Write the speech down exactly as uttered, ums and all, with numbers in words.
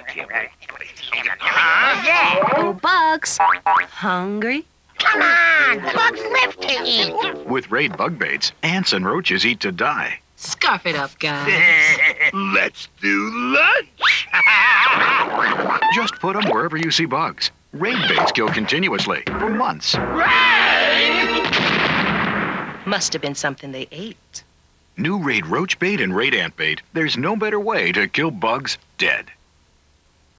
Oh, Bugs. Hungry? Come on! Bugs live to eat! With Raid bug baits, ants and roaches eat to die. Scarf it up, guys. Let's do lunch! Just put them wherever you see bugs. Raid baits kill continuously for months. Raid! Must have been something they ate. New Raid roach bait and Raid ant bait. There's no better way to kill bugs dead.